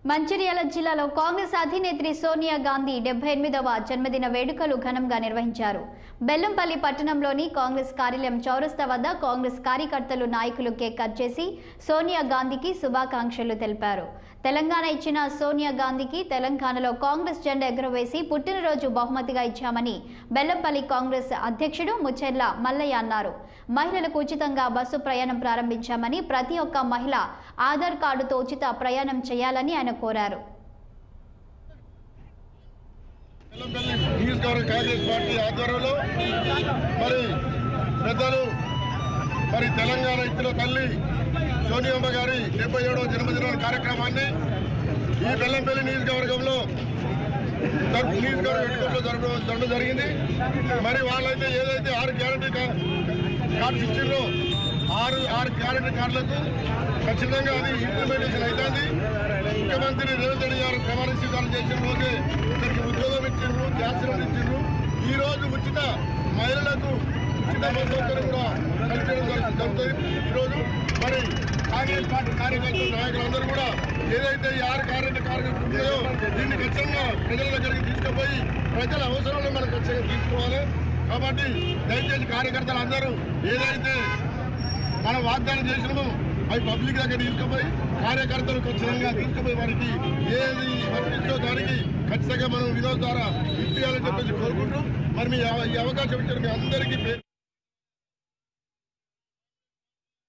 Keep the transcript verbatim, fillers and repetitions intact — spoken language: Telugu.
మంచిర్యాల జిల్లాలో కాంగ్రెస్ అధినేత్రి సోనియా గాంధీ డెబ్బై ఎనిమిదవ జన్మదిన వేడుకలు ఘనంగా నిర్వహించారు. బెల్లంపల్లి పట్టణంలోని కాంగ్రెస్ కార్యాలయం చౌరస్తా వద్ద కాంగ్రెస్ కార్యకర్తలు నాయకులు కేక్ కట్ చేసి సోనియా గాంధీకి శుభాకాంక్షలు తెలిపారు. తెలంగాణ ఇచ్చిన సోనియా గాంధీకి తెలంగాణలో కాంగ్రెస్ జెండా ఎగురవేసి పుట్టినరోజు బహుమతిగా ఇచ్చామని బెల్లంపల్లి కాంగ్రెస్ అధ్యక్షుడు ముచెర్ల మల్లయ్య అన్నారు. మహిళలకు ఉచితంగా బస్సు ప్రయాణం ప్రారంభించామని, ప్రతి ఒక్క మహిళ ఆధార్ కార్డుతో ఉచిత ప్రయాణం చేయాలని ఆయన కోరారు. మరి తెలంగాణ ఇచ్చిన తల్లి సోనియమ్మ గారి డెబ్బై ఏడవ జన్మదిన కార్యక్రమాన్ని ఈ బెల్లంపల్లి నియోజకవర్గంలో నియోజకవర్గంలో జరగడం జరిగింది. మరి వాళ్ళైతే ఏదైతే ఆరు గ్యారంటీ కార్డ్స్ ఇచ్చిండ్రో ఆరు ఆరు గ్యారంటీ కార్డులకు ఖచ్చితంగా అది ఇంప్లిమెంటేషన్ అవుతుంది. ముఖ్యమంత్రి రేవంత్ రెడ్డి గారు ప్రమాణ స్వీకారం చేసిన రోజే ఇక్కడికి ఉద్యోగం ఇచ్చిండ్రు, గ్యాస్ సిలిండర్ ఇచ్చిండ్రు. ఈ రోజు ఉచిత మహిళలకు ఉచిత బస్సు సౌకర్యం కూడా కల్పించడం జరుగుతుంది. ఈరోజు మరి కాంగ్రెస్ పార్టీ కార్యకర్తలు నాయకులందరూ కూడా ఏదైతే ఈ ఆరు గ్యారంటీ కార్యక్రమం ఉన్నాయో దీన్ని ఖచ్చితంగా ప్రజల దగ్గరికి తీసుకుపోయి ప్రజల అవసరాలను మనం ఖచ్చితంగా తీసుకోవాలి. కాబట్టి దయచేసి కార్యకర్తలు అందరూ ఏదైతే మనం వాగ్దానం చేసినామో అవి పబ్లిక్ దగ్గర తీసుకుపోయి కార్యకర్తలు ఖచ్చితంగా తీసుకుపోయి వారికి ఏది వర్తించో దానికి ఖచ్చితంగా మనం వినోద్ ద్వారా ఇప్పించాలని చెప్పేసి కోరుకుంటూ మరి మీ ఈ అవకాశం ఇచ్చిన మీ అందరికీ